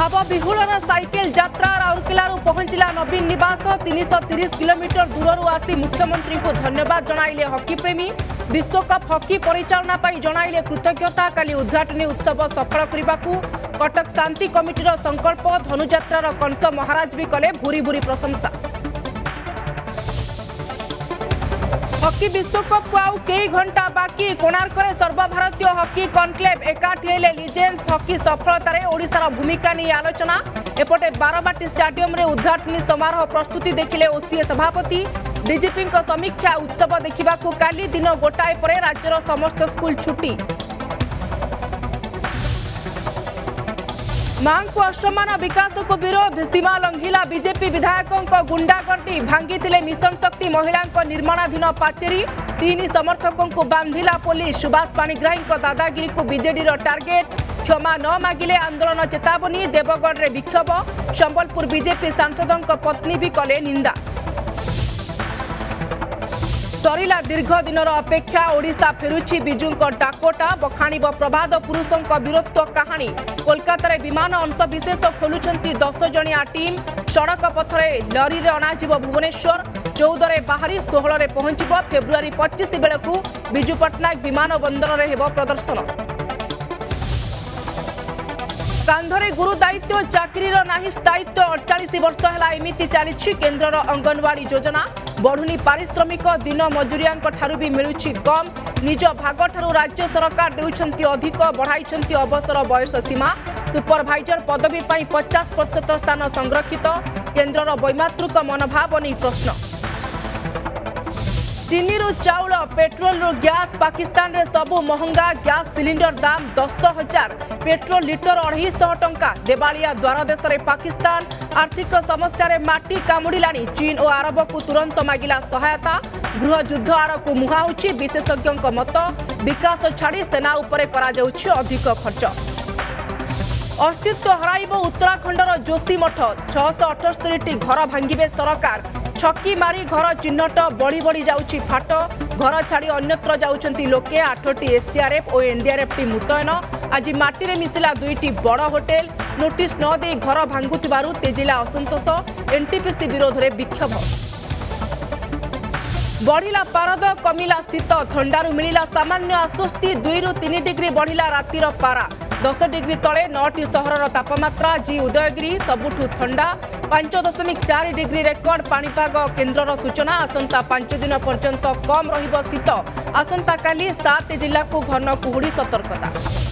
भाव विहुलर साइकेल यात्रा राउरकेलारू पहुंचला नवीन निवास 330 किलोमीटर दूररू आसी मुख्यमंत्री को धन्यवाद जणाइले हॉकी प्रेमी विश्वकप हॉकी परिचालना पाई जणाइले कृतज्ञता काली उद्घाटनी उत्सव सफल करने कटक शांति कमिटीर संकल्प धनुयात्रार कंस महाराज भी कले भूरी भूरी प्रशंसा। हॉकी विश्वकप को आउ कई घंटा बाकी कोणार्क सर्वभारतीय हॉकी कॉन्क्लेव एकाठी हेले लिजेंड्स हॉकी सफलतार ओडिशार भूमिका नहीं आलोचना एपटे बारबाटी स्टाडियम रे उद्घाटनी समारोह प्रस्तुति देखिले ओसीए सभापति डीजीपी समीक्षा उत्सव देखा काली दिन गोटाए पर राज्यर समस्त स्कूल छुट्टी। मां को असमान विकास को विरोध सीमा लंघिला बीजेपी विधायकों गुंडागर्दी भांगी मिशन शक्ति महिला निर्माणाधीन पाचेरी 3 समर्थकों को बांधिला पुलिस सुभाष पाणिग्राही दादागिरी को बीजेडी टार्गेट क्षमा न मागिले आंदोलन चेतावनी देवगढ़ रे विक्षोभ संबलपुर बीजेपी सांसदों पत्नी भी कले निंदा। सरिला दीर्घ दिनर अपेक्षा ओडिशा फेरुछि बिजुंक डाकोटा बखाणिब प्रभात पुरुषों वीरत्व कहानी कोलकाता विमान अंश विशेष खोलुछंती 10 जणिया टीम सड़क पथरे लरी रे अणाजिब भुवनेश्वर 14 बाहरी 16 पहुंचब फेब्रुआरी 25 बेलू विजु पट्टनायक विमान बंदर रे हेब प्रदर्शन। कांधरे गुरु दायित्व चाकरीर नाही स्थायित्व 48 वर्ष है एमिति चली केन्द्रर अंगनवाड़ी योजना बढ़ुनी पारिश्रमिक दिन मजूरिया ठारू भी मिलुछि कम निज भाग ठारू राज्य सरकार देउछंती अधिक बढ़ाई अवसर बयस सीमा सुपरभाइजर पदवी पाई 50% स्थान संरक्षित केन्द्रर वैमातृक मनोभाव नहीं प्रश्न। चीनी रु चाउल पेट्रोल रु गैस पाकिस्तान रे सबु महंगा गैस सिलिंडर दाम 10,000 पेट्रोल लिटर 250 टंका देवालिया द्वार देश रे पाकिस्तान आर्थिक समस्या रे माटी कामुड़िलानी चीन और अरब को तुरंत मागिला सहायता गृह युद्ध आड़ को मुहाउछि विशेषज्ञों मत विकास छाड़ी सेना उपरे करा जाउछि अधिक खर्च। अस्तित्व हराइब उत्तराखंडर जोशीमठ 678 घर भांगिबे सरकार छक्की मारी घर चिन्हट बढ़ी बढ़ी जाउछि फाट घर छाड़ी अन्यत्र जाउछंती लोके 8टी एसडीआरएफ और एनडीआरएफ टीम मुतयन आज माटी रे मिसिला 2टी बड़ होटेल नोटिस न दे घर भांगुथिबारु तेजिला असंतोष एनटीपीसी विरोध रे विक्षोभ। बढ़िला पारद कमिला शीत थंडारू मिलिला सामान्य आश्वस्ति 2 ରୁ 3 डिग्री बढ़िला रातिर पारा 10 डिग्री तले 9टी सहरर तापमात्रा जी उदयगिरी सबुठु ठंडा 5.4 डिग्री रेकर्ड पाणीपाग केन्द्रर सूचना आसंता 5 दिन पर्यंत कम रहिब शीत आसंता काली 7 जिल्ला को घन कुहुड़ी सतर्कता।